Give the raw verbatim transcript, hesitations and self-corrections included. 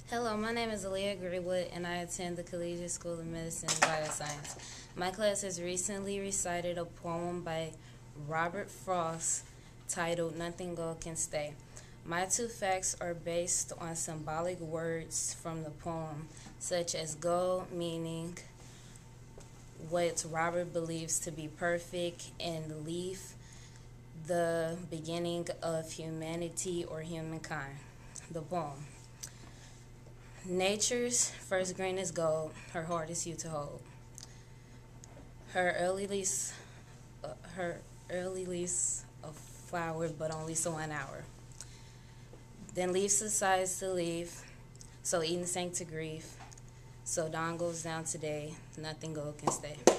Hello, my name is Aaliya Greenwood, and I attend the Collegiate School of Medicine and Bioscience. My class has recently recited a poem by Robert Frost titled Nothing Gold Can Stay. My two facts are based on symbolic words from the poem, such as gold, meaning what Robert believes to be perfect, and leaf, the beginning of humanity or humankind. The poem. Nature's first grain is gold, her heart is you to hold. Her early lease, uh, her early lease of flower, but only so one hour. Then leaf subsides to leaf, so Eden sank to grief. So dawn goes down today, nothing gold can stay.